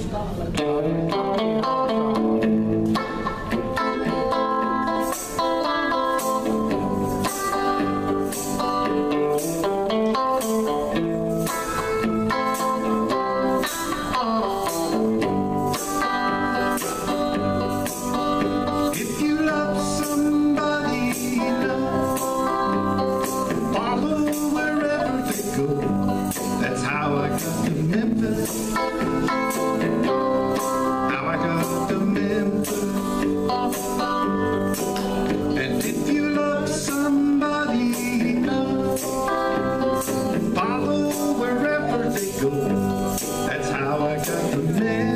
If you love somebody enough, follow wherever they go. That's how I got to Memphis. How I got to Memphis. And if you love somebody enough, follow wherever they go. That's how I got to Memphis.